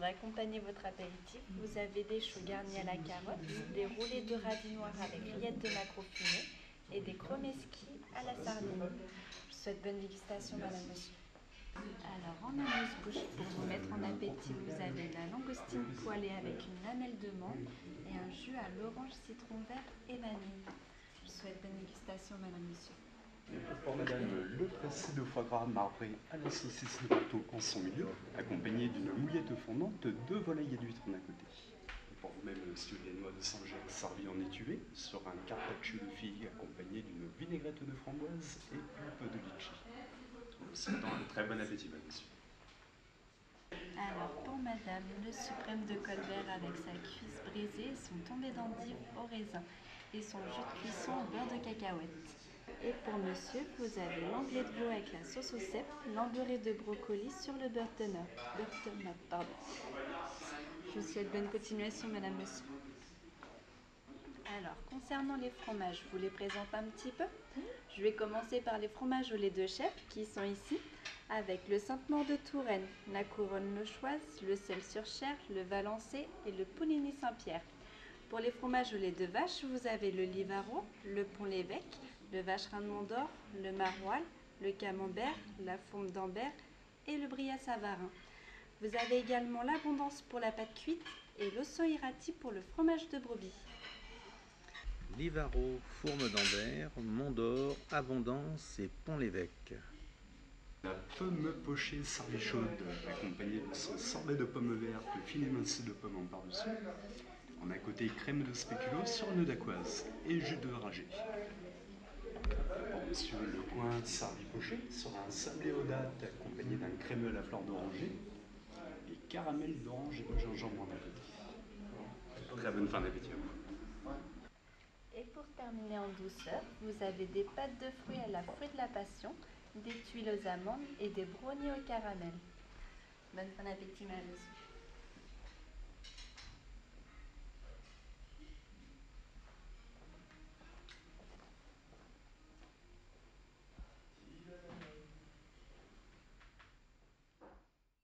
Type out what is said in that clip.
pour accompagner votre apéritif, vous avez des choux garnis à la carotte, des roulés de radis noirs avec rillettes de maquereau fumé et des chromeski à la sardine. Je vous souhaite bonne dégustation, madame, monsieur. Alors, en amuse-bouche, pour vous mettre en appétit, vous avez la langoustine poêlée avec une lamelle de menthe et un jus à l'orange, citron vert et vanille. Je vous souhaite bonne dégustation, madame, monsieur. Pour madame, le pressé de foie gras marbré à la saucisse de bateau en son milieu, accompagné d'une mouillette fondante, de volailles et d'huîtres d'un côté. Et pour vous-même, monsieur, les noix de Saint-Jacques servies en étuvée, sur un carpaccio de figues accompagné d'une vinaigrette de framboise et pulpe de litchi. Nous souhaitons un très bon appétit, madame, monsieur. Alors pour madame, le suprême de Colbert avec sa cuisse brisée, son tombé d'endive au raisin et son jus de cuisson au beurre de cacahuète. Et pour monsieur, vous avez l'anglais de veau avec la sauce au cèpe, l'embeurré de brocoli sur le butternup. Pardon. Je vous souhaite bonne continuation, madame, monsieur. Alors, concernant les fromages, je vous les présente un petit peu. Je vais commencer par les fromages au lait de chèvre qui sont ici, avec le Sainte-Maure de Touraine, la couronne lochoise, le sel sur chair, le valençay et le Pouligny Saint-Pierre. Pour les fromages au lait de vache, vous avez le Livaro, le Pont-l'Évêque, le Vacherin de Mont-d'Or, le Maroilles, le Camembert, la Fourme d'Ambert et le Bria Savarin. Vous avez également l'Abondance pour la pâte cuite et l'Osso Irati pour le fromage de brebis. Livaro, Fourme d'Ambert, Mont-d'Or, Abondance et Pont-l'Évêque. La pomme pochée servie chaude, accompagnée de son sorbet de pommes vertes, filet mincé de pommes en par-dessus. On a à côté crème de spéculoos sur nœud d'aquoise et jus de ragé. Pour monsieur, le coin servi poché sur un sablé aux dattes accompagné d'un crémeux à la fleur d'oranger et caramel d'orange et de gingembre en appétit. Très bonne fin d'appétit à vous. Et pour terminer en douceur, vous avez des pâtes de fruits à la fruit de la passion, des tuiles aux amandes et des brownies au caramel. Bonne fin d'appétit, madame.